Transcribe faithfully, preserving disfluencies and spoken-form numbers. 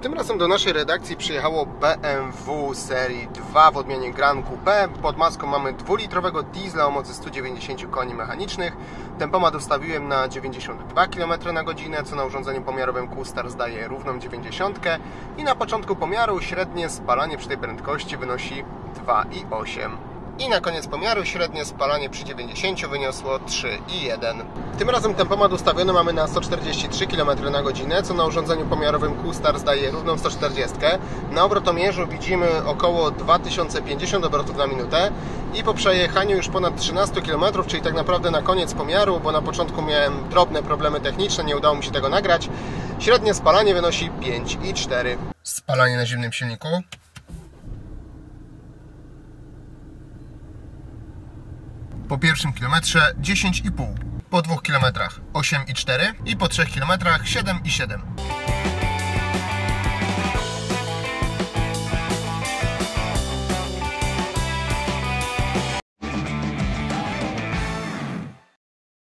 Tym razem do naszej redakcji przyjechało B M W serii dwa w odmianie Gran Coupe. Pod maską mamy dwulitrowego diesla o mocy stu dziewięćdziesięciu koni mechanicznych. Tempomat ustawiłem na dziewięćdziesiąt dwa kilometry na godzinę, co na urządzeniu pomiarowym Q-Star zdaje równą dziewięćdziesiątkę. I na początku pomiaru średnie spalanie przy tej prędkości wynosi dwa i osiem. I na koniec pomiaru średnie spalanie przy dziewięćdziesięciu wyniosło trzy i jeden. Tym razem tempomat ustawiony mamy na sto czterdzieści trzy kilometry na godzinę, co na urządzeniu pomiarowym Q-Star zdaje równą sto czterdzieści. Na obrotomierzu widzimy około dwa tysiące pięćdziesiąt obrotów na minutę i po przejechaniu już ponad trzynastu kilometrów, czyli tak naprawdę na koniec pomiaru, bo na początku miałem drobne problemy techniczne, nie udało mi się tego nagrać, średnie spalanie wynosi pięć i cztery. Spalanie na zimnym silniku. Po pierwszym kilometrze dziesięć i pół, po dwóch kilometrach osiem i cztery i po trzech kilometrach siedem i siedem.